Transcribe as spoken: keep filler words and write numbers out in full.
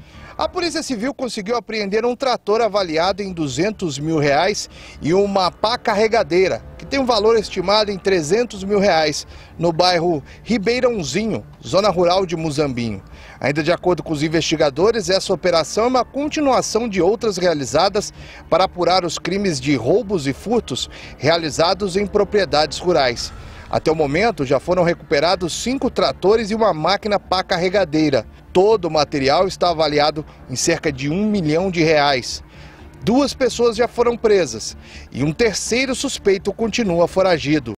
A Polícia Civil conseguiu apreender um trator avaliado em duzentos mil reais e uma pá carregadeira, que tem um valor estimado em trezentos mil reais, no bairro Ribeirãozinho, zona rural de Muzambinho. Ainda de acordo com os investigadores, essa operação é uma continuação de outras realizadas para apurar os crimes de roubos e furtos realizados em propriedades rurais. Até o momento, já foram recuperados cinco tratores e uma máquina pá carregadeira. Todo o material está avaliado em cerca de um milhão de reais. Duas pessoas já foram presas e um terceiro suspeito continua foragido.